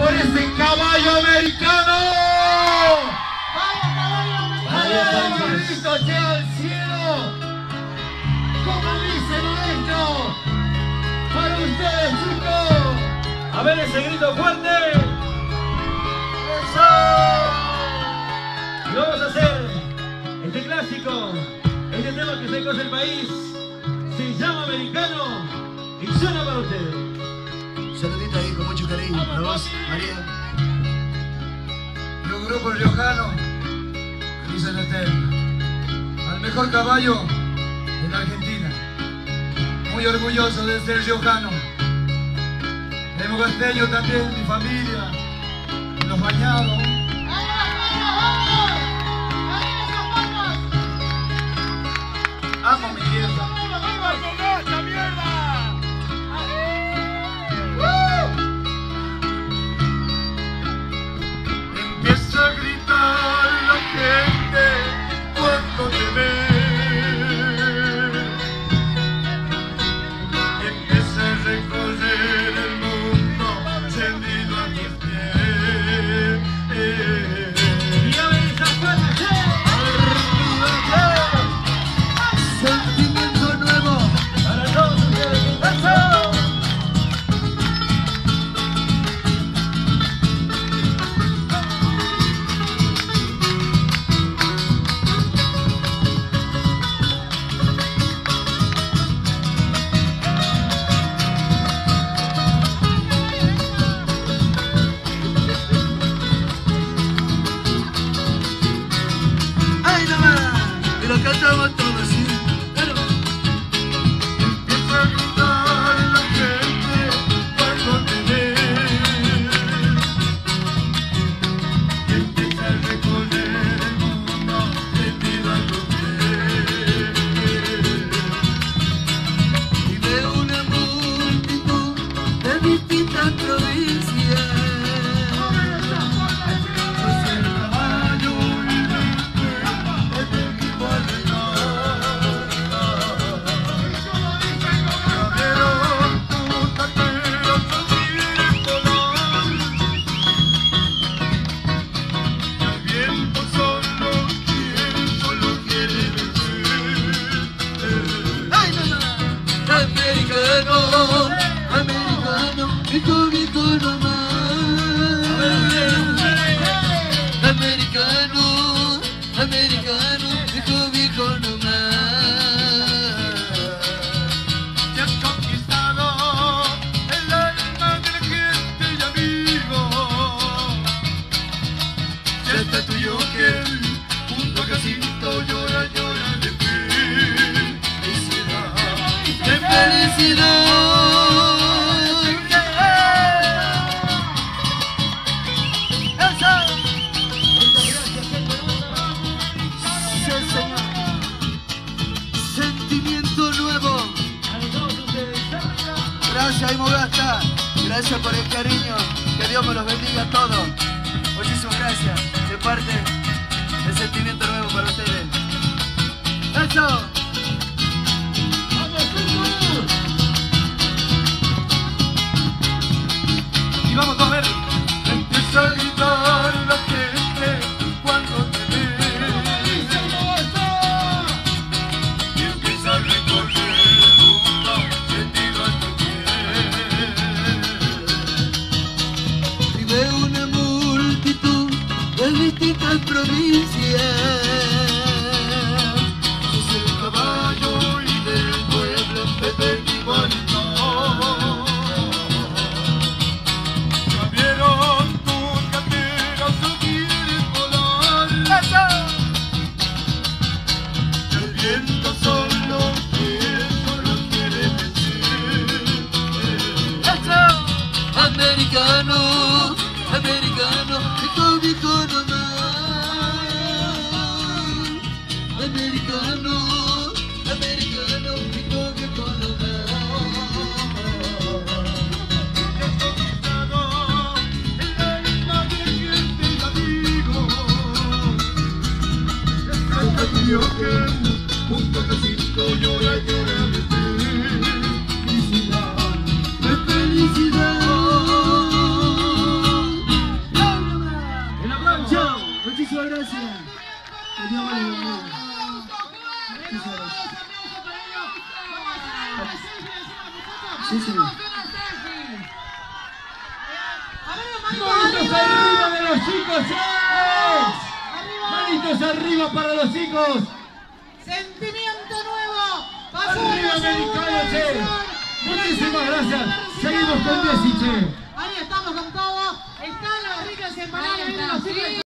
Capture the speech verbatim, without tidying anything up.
por ese caballo americano. ¡Vamos, caballo americano! ¡Vamos, listo, llega al cielo! Como dice maestro, para ustedes, chicos. A ver ese grito fuerte. ¡Eso! Y vamos a hacer este clásico, este tema que se conoce el país. Se llama Americano y suena para ustedes. Saludito ahí con mucho cariño para vos, María. Y un grupo riojano que dice el eterno. Al mejor caballo de la Argentina. Muy orgulloso de ser riojano. De Mogasteño también, mi familia. Los bañados. Amo mi tierra. Empieza a gritar la gente cuando te ve. Empieza a recorrer el mundo rendido a tus pies. Y a ver esa palma, Sentimiento nuevo para todos ustedes. ¡Eso! ¡Ay, no más! Y lo cantamos todos, ¿sí? Pero... Empieza a gritar la gente cuando te ve. Empieza a recorrer el mundo rendido a tus pies. Y ve una multitud de distintas provincias. Americano, americano, hijo mi nomás. Americano, americano, hijo mi nomás. Ya has conquistado el alma de la gente y amigos. Ya está tuyo que junto a Jacinto llora, llora de felicidad. ¡Qué felicidad! Sí, señor. Sentimiento nuevo. Gracias, Imogasta. Gracias por el cariño. Que Dios me los bendiga a todos. Muchísimas gracias. De parte del Sentimiento Nuevo para ustedes. ¡Eso! Y vamos a ver. Empieza a gritar la gente cuando te ve. Y empieza a recorrer el mundo rendido a tu pies. Y ve una multitud de distintas provincias. Es el caballo y del pueblo Pepe y Bonito. Americano, americano, hijo viejo nomás. Americano, americano, hijo viejo nomás. El alma de gente y amigos. Es mío que junto a Jacinto llora, llora de felicidad, de felicidad. día vale la pena. Sí, sí. ¡Manitos arriba de los chicos! ¡Eh! ¡Manitos arriba para los chicos! Sentimiento nuevo. Pasó ¡Arriba, la americano, segunda che! edición. Muchísimas gracias. Seguimos con Messi, che. Ahí estamos con todo. Están los ricos empanadas. Vienen los chicos.